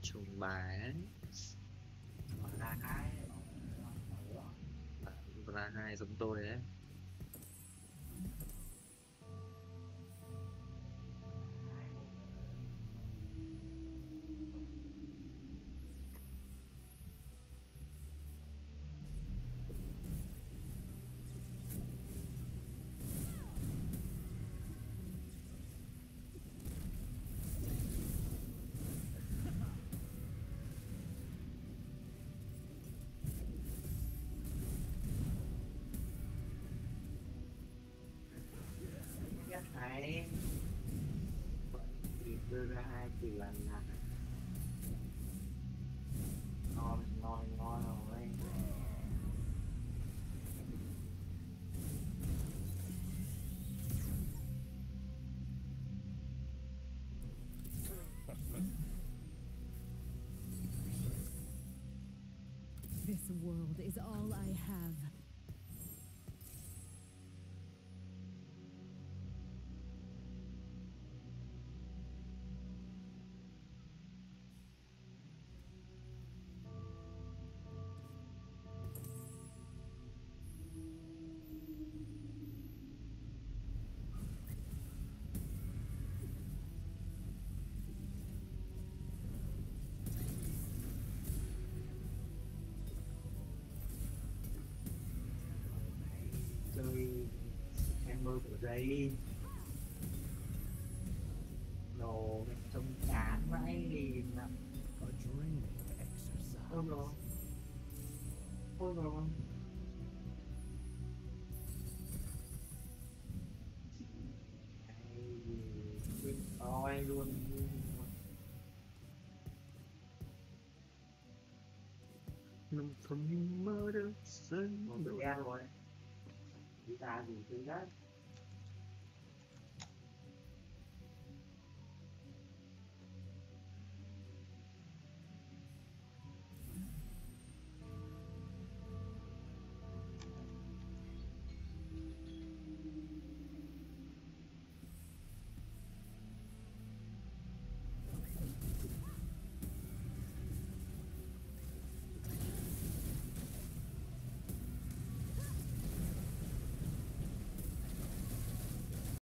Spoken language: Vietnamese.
Trùng bài Mà ra cái là hai giống tôi đấy. nhất thấy thì đưa ra hai chỉ lần là ngon ngon ngon rồi. This world is all I have. Chơi em mơ của giấy đồ trông chán vãi lìn ạ. A draining exercise. Ôi rồi, ôi rồi. Ôi luôn. Nằm thầm mơ đơn Một sân đen rồi. Chúng ta gì thứ nhất